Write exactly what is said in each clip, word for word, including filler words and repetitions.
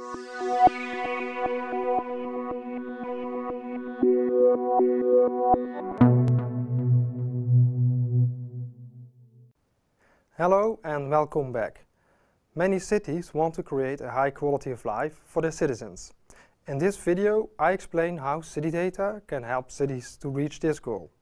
Hello and welcome back. Many cities want to create a high quality of life for their citizens. In this video I explain how city data can help cities to reach this goal.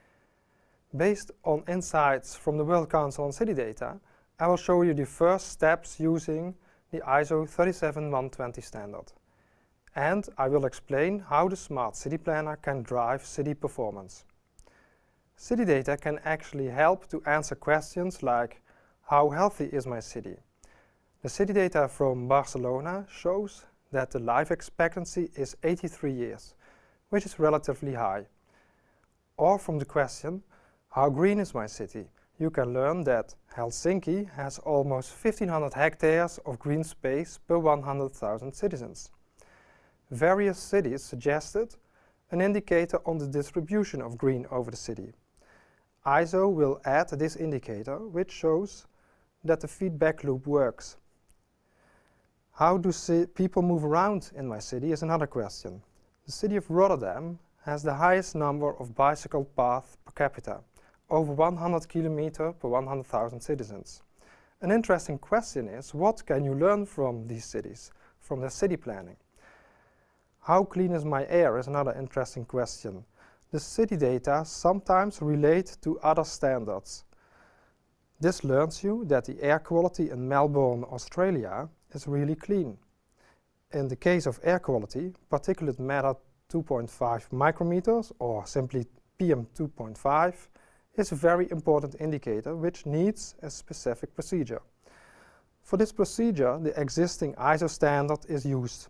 Based on insights from the World Council on City Data, I will show you the first steps using the I S O thirty-seven one twenty standard. And I will explain how the Smart City Planner can drive city performance. City data can actually help to answer questions like, how healthy is my city? The city data from Barcelona shows that the life expectancy is eighty-three years, which is relatively high. Or from the question, how green is my city? You can learn that Helsinki has almost fifteen hundred hectares of green space per one hundred thousand citizens. Various cities suggested an indicator on the distribution of green over the city. I S O will add this indicator, which shows that the feedback loop works. How do people move around in my city is another question. The city of Rotterdam has the highest number of bicycle paths per capita, over one hundred kilometers per one hundred thousand citizens. An interesting question is, what can you learn from these cities, from their city planning? How clean is my air is another interesting question. The city data sometimes relate to other standards. This learns you that the air quality in Melbourne, Australia is really clean. In the case of air quality, particulate matter two point five micrometers, or simply P M two point five, is a very important indicator which needs a specific procedure. For this procedure, the existing I S O standard is used.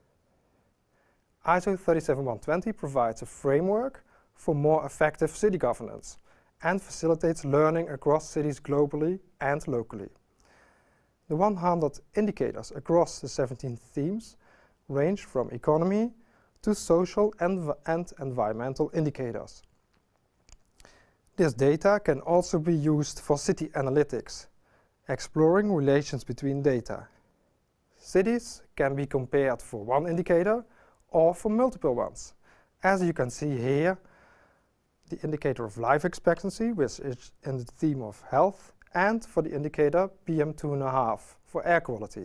I S O thirty-seven one twenty provides a framework for more effective city governance and facilitates learning across cities globally and locally. The one hundred indicators across the seventeen themes range from economy to social and, and environmental indicators. This data can also be used for city analytics, exploring relations between data. Cities can be compared for one indicator or for multiple ones. As you can see here, the indicator of life expectancy, which is in the theme of health, and for the indicator P M two point five for air quality.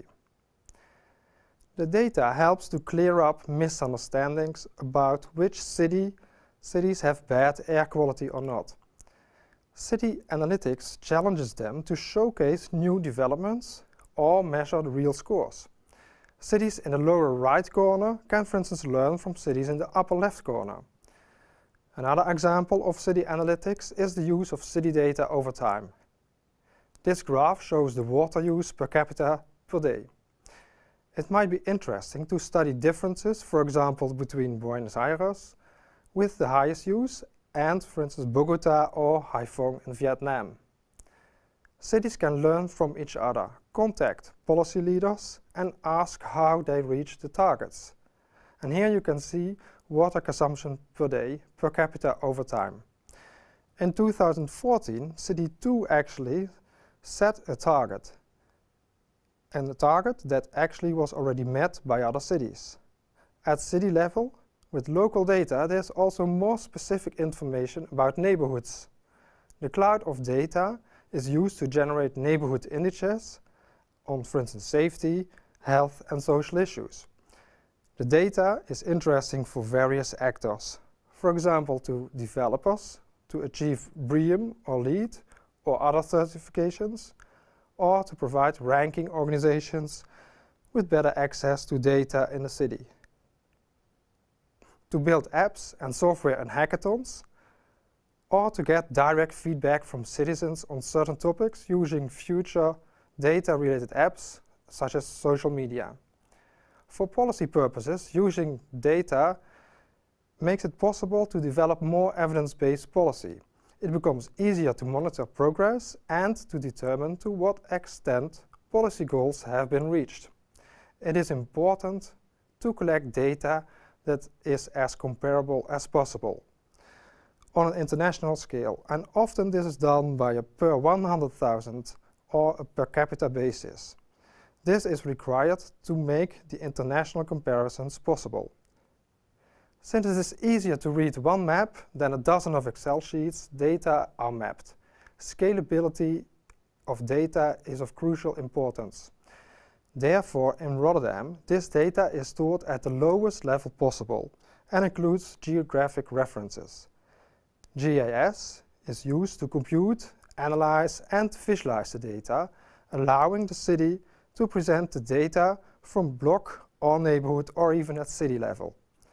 The data helps to clear up misunderstandings about which city, cities have bad air quality or not. City analytics challenges them to showcase new developments or measure the real scores. Cities in the lower right corner can, for instance, learn from cities in the upper left corner. Another example of city analytics is the use of city data over time. This graph shows the water use per capita per day. It might be interesting to study differences, for example, between Buenos Aires, with the highest use, and, for instance, Bogota or Haiphong in Vietnam. Cities can learn from each other, contact policy leaders, and ask how they reach the targets. And here you can see water consumption per day per capita over time. In two thousand fourteen, City two actually set a target, and a target that actually was already met by other cities. At city level, with local data, there's also more specific information about neighborhoods. The cloud of data is used to generate neighborhood indexes on, for instance, safety, health and social issues. The data is interesting for various actors. For example, to developers to achieve BREEAM or LEED or other certifications, or to provide ranking organizations with better access to data in the city. To build apps and software and hackathons, or to get direct feedback from citizens on certain topics using future data-related apps such as social media. For policy purposes, using data makes it possible to develop more evidence-based policy. It becomes easier to monitor progress and to determine to what extent policy goals have been reached. It is important to collect data that is as comparable as possible on an international scale, and often this is done by a per one hundred thousand or a per capita basis. This is required to make the international comparisons possible. Since it is easier to read one map than a dozen of Excel sheets, data are mapped. Scalability of data is of crucial importance. Therefore, in Rotterdam, this data is stored at the lowest level possible and includes geographic references. G I S is used to compute, analyze and visualize the data, allowing the city to present the data from block or neighborhood or even at city level.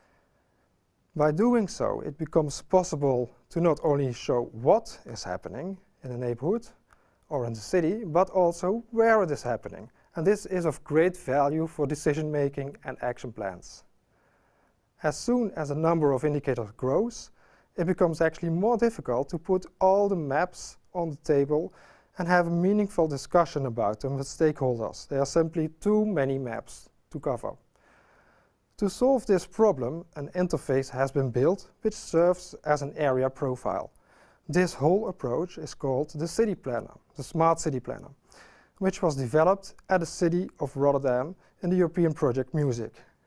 By doing so, it becomes possible to not only show what is happening in the neighborhood or in the city, but also where it is happening. And this is of great value for decision making and action plans. As soon as the number of indicators grows, it becomes actually more difficult to put all the maps on the table and have a meaningful discussion about them with stakeholders. There are simply too many maps to cover. To solve this problem, an interface has been built which serves as an area profile. This whole approach is called the City Planner, the Smart City Planner, which was developed at the city of Rotterdam in the European project MUSIC.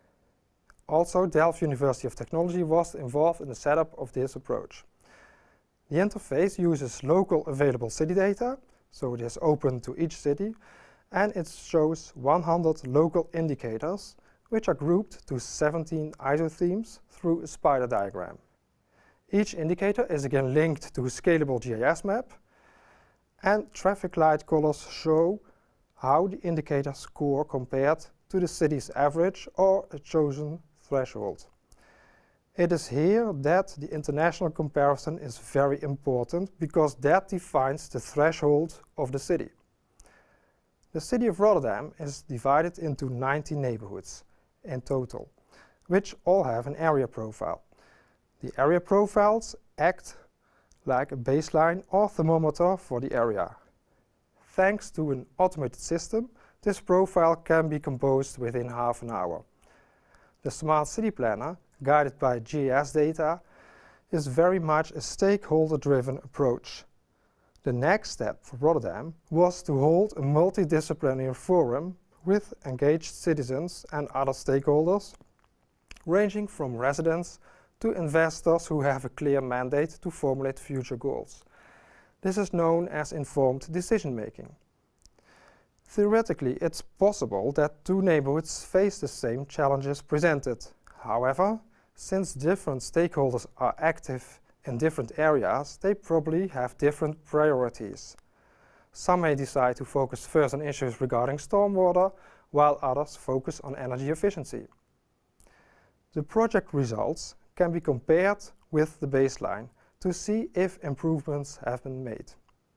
Also, Delft University of Technology was involved in the setup of this approach. The interface uses local available city data, so it is open to each city, and it shows one hundred local indicators, which are grouped to seventeen isothemes through a spider diagram. Each indicator is again linked to a scalable G I S map, and traffic light colors show how the indicators score compared to the city's average or a chosen threshold. It is here that the international comparison is very important, because that defines the threshold of the city. The city of Rotterdam is divided into ninety neighborhoods in total, which all have an area profile. The area profiles act like a baseline or thermometer for the area. Thanks to an automated system, this profile can be composed within half an hour. The Smart City Planner, guided by G I S data, is very much a stakeholder-driven approach. The next step for Rotterdam was to hold a multidisciplinary forum with engaged citizens and other stakeholders, ranging from residents to investors who have a clear mandate to formulate future goals. This is known as informed decision-making. Theoretically, it's possible that two neighborhoods face the same challenges presented. However, since different stakeholders are active in different areas, they probably have different priorities. Some may decide to focus first on issues regarding stormwater, while others focus on energy efficiency. The project results can be compared with the baseline to see if improvements have been made.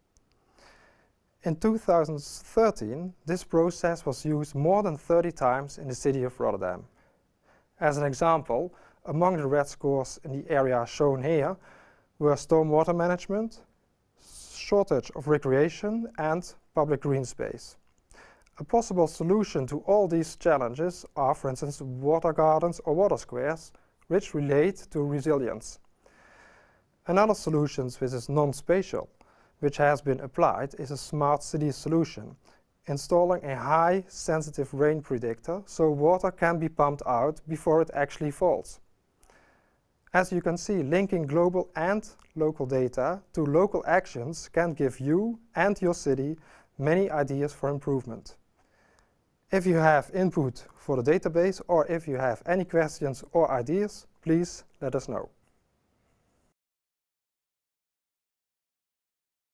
In two thousand thirteen, this process was used more than thirty times in the city of Rotterdam. As an example, among the red scores in the area shown here were stormwater management, shortage of recreation and public green space. A possible solution to all these challenges are, for instance, water gardens or water squares, which relate to resilience. Another solution which is non-spatial, which has been applied, is a smart city solution, installing a high sensitive rain predictor so water can be pumped out before it actually falls. As you can see, linking global and local data to local actions can give you and your city many ideas for improvement. If you have input for the database, or if you have any questions or ideas, please let us know.